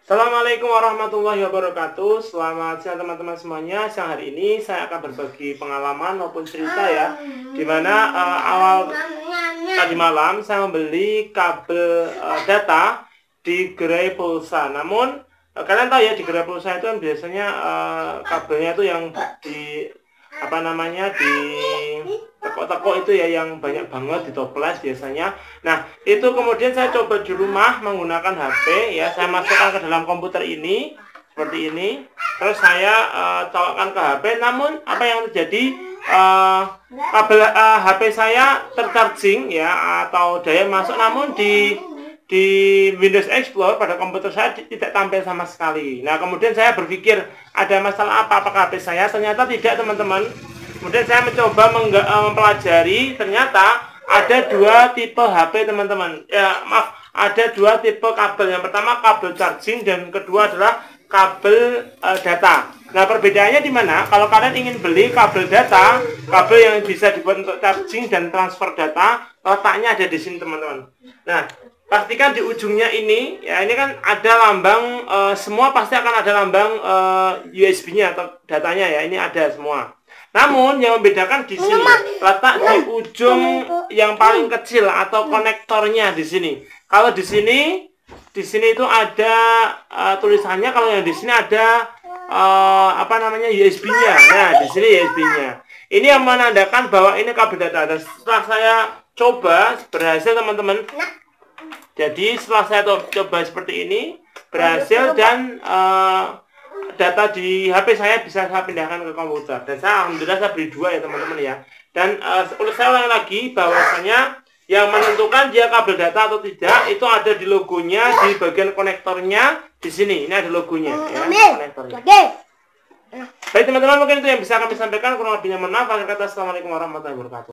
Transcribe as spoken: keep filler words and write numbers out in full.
Assalamualaikum warahmatullahi wabarakatuh. Selamat siang teman-teman semuanya. Siang hari ini saya akan berbagi pengalaman maupun cerita ya, dimana uh, awal tadi malam saya membeli kabel uh, data di gerai pulsa. Namun uh, kalian tahu ya, di gerai pulsa itu kan biasanya uh, kabelnya itu yang di apa namanya di teko-teko itu ya, yang banyak banget di toples biasanya. Nah, itu kemudian saya coba di rumah menggunakan H P ya, saya masukkan ke dalam komputer ini seperti ini. Terus saya uh, colokkan ke H P, namun apa yang terjadi, uh, kabel uh, H P saya tercharging ya, atau daya masuk, namun di di Windows Explorer pada komputer saya tidak tampil sama sekali. Nah, kemudian saya berpikir ada masalah apa apakah H P saya? Ternyata tidak, teman-teman. Kemudian saya mencoba mempelajari, ternyata ada dua tipe H P, teman-teman. Ya, maaf, ada dua tipe kabel. Yang pertama kabel charging dan kedua adalah kabel uh, data. Nah, perbedaannya di mana? Kalau kalian ingin beli kabel data, kabel yang bisa dibuat untuk charging dan transfer data, letaknya ada di sini, teman-teman. Nah, pastikan di ujungnya ini, ya ini kan ada lambang, uh, semua pasti akan ada lambang uh, U S B-nya atau datanya ya, ini ada semua. Namun yang membedakan di sini, letak di ujung yang paling kecil atau konektornya di sini. Kalau di sini, di sini itu ada uh, tulisannya. Kalau yang di sini ada uh, apa namanya U S B-nya. Nah, di sini U S B-nya. Ini yang menandakan bahwa ini kabel data. Dan setelah saya coba berhasil, teman-teman. Jadi setelah saya coba seperti ini berhasil, dan uh, data di H P saya bisa saya pindahkan ke komputer. Dan saya alhamdulillah saya beli dua ya, teman-teman ya. Dan uh, saya ulangi lagi bahwasanya yang menentukan dia kabel data atau tidak itu ada di logonya di bagian konektornya di sini. Ini ada logonya ya, konektornya. Baik, teman-teman, mungkin itu yang bisa kami sampaikan. Kurang lebihnya mohon maaf. Akhir kata, assalamualaikum warahmatullahi wabarakatuh.